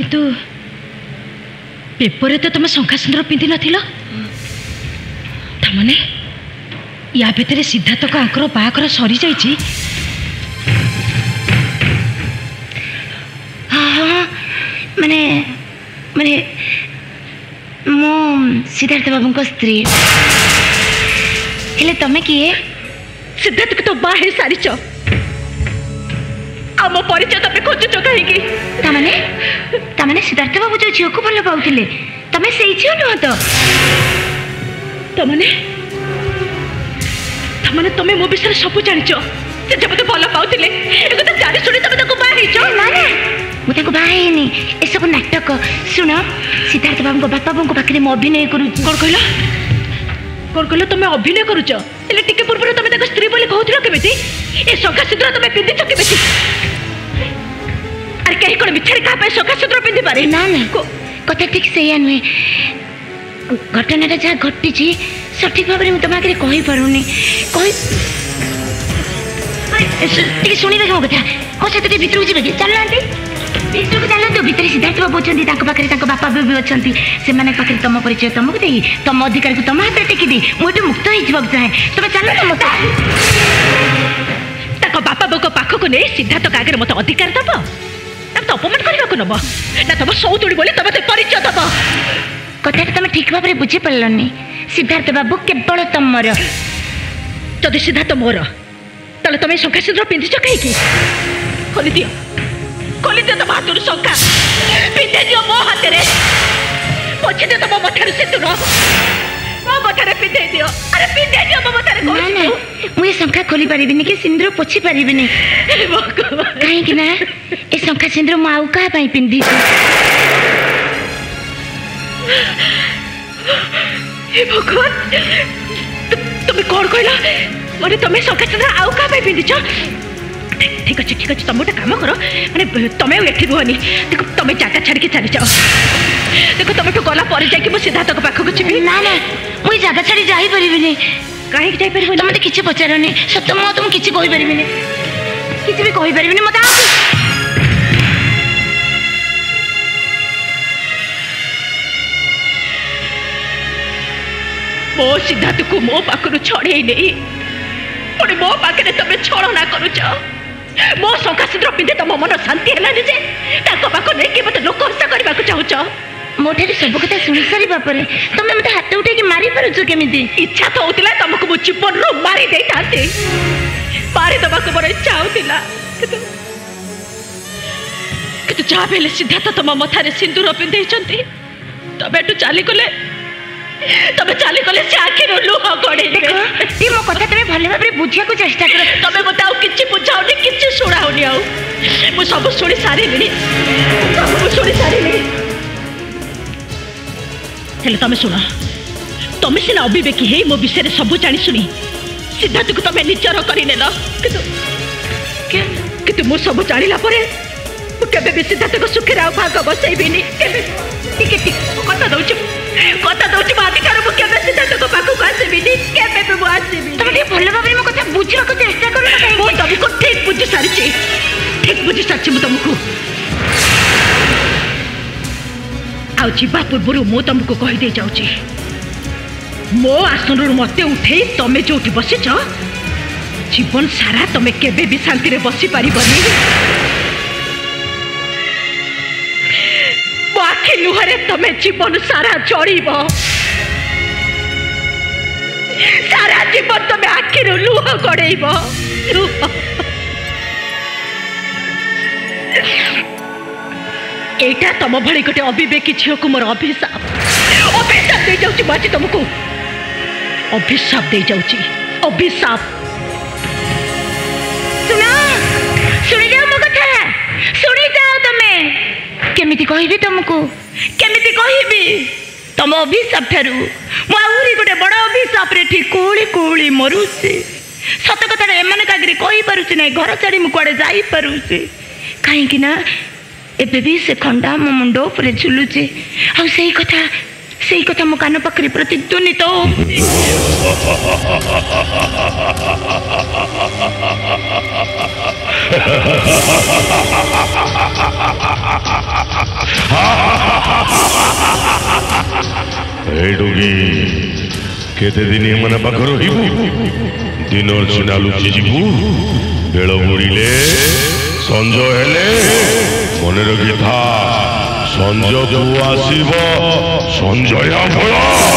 किंतु पेपर तो तुम शंखा सिंदूर पिंधि नथिल तमने या भितर सिद्धार्थ को आंकर बाहागर सरी जाइए। हाँ माने माने मु सिद्धार्थ बाबू को स्त्री हेले तमे किए सिद्धार्थ को तो बाहे सारी चो आम परिचय तमे खोजुचो कहीं तमाने सिद्धार्थ बाबू जो झील को भल पाउथिले तमे सेई झील नुह तो तमने तमने तमे मो विषय सब जानिचो से जब तो भल पाउथिले ए कथा जानि सुनि तमे ताको बाहेचो ना ना मु ताको बाहेनी ए सब नाटक सुन सिद्धार्थ बाबू को बापा बाबू को पाखरे म अभिनय करू कोन कहलो तमे अभिनय करूच एले टिके पूर्व तमे ताको स्त्री बोली कहउथिलो केमिति ए शंखा सिंदूर तमे पिंधिचो केमिति अरे कहीं कोन मिछरे का पे शंखा सिंदूर पिंधि पारे ना ना कथा ठीक सैया नुहे घटनाटा जहाँ घटी सठिक भाव में तुम आगे कही पारूनी कही शुणी मो कथा मो सहित भितर को जी चलना भितर को चलते भितर सिद्धार्थ बाबू अच्छा पाखे बापा भी अच्छा से तुम परिचय तुमको दे तुम अधिकार को तुम हाथ टेकी दी मुझे मुक्त हो चाहे तुम चल मत बापा बो पाख को नहीं सिद्धार्थ का आगे मत अधिकार दब तो अपमान करने को नब ना तुम सौतुड़ी बोली तुम परिचय दब कथा तुम ठीक भाव में बुझी पार्लनि सिद्धार्थ बाबू केवल तुमर जदि सिद्धार्थ मोर ताले तुम शंखा सिंदूर पिंधिच कहीं खोली दियो तुम हाथ शंखा पिंधे दियो मो हाथ में पोछि दियो तुम मठार सिंदूर मो मठार पिंधे दियो अरे पिंधे दियो मो मठार ना ना मुझे शंखा खोली पारिबिनी कि सिंदूर पोछि पारिबिनी कहीं ना ए शंखा सिंदूर मु आउ का पई पिंधि भगवान तुम कौन कहला माने तुम शंखा सिंदूर आउ का पई पिंधिच ठीक अच्छे तुम गोटे कम कर माने तुम ये रुहनी देखो तुम जगह छाड़ी चली जाओ देखो तुम तो गला पर जाकि मो सिद्धार्थ को पाखक छी ना ना मुझे जगह छाड़ी जाई परिबिनी कहीं जाई परिबो तुम किछि पचारनी सत्य मो तुम किछि कहि परिबिनी किछि भी कहि परिबिनी मत मो सिद्धार्थ को मो पाखरु छड़े नहीं पुणी मो पाखे तुम छलना करुच मो शंखा सिंदूर पिंधे तुम मन शांति है जे पाख नहीं मत लोक हत्या करने को चाहूच मोटे सब कथा शुणी सारा पर तुम मत हाथ उठे मारी पारुच केमी इच्छा तो होता तुमको मो जीवन रू मारी दे मारी दबा मोर इच्छा होता कि जहाँ भी सिद्धार्थ तुम मथारे सिंदूर पिंधे तुम एटू चली गले तबे चली गले से आखिर लुह गड़े देखो मो कथा तबे भले भाबरे बुझिया को चेष्टा कर तबे मत आउ किछि बुझाउनी किछि सुनाउनी आउ मु सब सुनी सारिलिनी सब सुनी सारिलिनी हेले तमे सुना तमे सिना अविवेकी हे मो विषय सब जानी सुनी सिद्धार्थ को तमे निचर करि नेला किंतु मु सब जानिला परे केबे भी सिद्धार्थ को सुखे राव भाग बसैबिनी केबे ठीक कथा दउछ अधिकार मु केबे सिद्धार्थ को पाखु आसीबिनी केबे भी मु आसीबिनी तुम भल भाव में मो कथा बुझिया को चेष्टा करो मो तुमको ठीक बुझी सारी मु तुमको आ जीवा पूर्व मु तुमको कही दे जाउची मो आसन मत उठे तमे जोठी बसिछ जीवन सारा तमे केबे भी शांति रे बसी पारिबनी आखि लुहरे तमे जीवन सारा चढ़ब सारा जीवन तमे आखिर लुह गड़ेब एटा तुम भली गोटे अविवेकी झील को मोर अभिशाप दे जाउची बाजी तुमको अभिशाप दे जाउची अभिशाप सुना सुनी जाओ मो कथा सुनी जाओ तमे केमिति कहबी तुमको केमिति कहबी तुम अभिशाप ठारू मु आहुरी गोटे बड़ अभिशाप रे ठीक कोली कोली मरुसी सत कथा एमन कागरे कहि पारुछि नै घर छाड़ी मु कुआडे जाई पारुछि काहे कि ना एबे भी से खंडा मो मुंडो ऊपर झुलुचे आ सेही कथा मो कान पाखरे प्रतिध्वनित डुगी केते दिन मन पाखर दिन सीना लुचि जीवु बेल बुड़े संज हेले मन रखी था संज को आसब संजया फल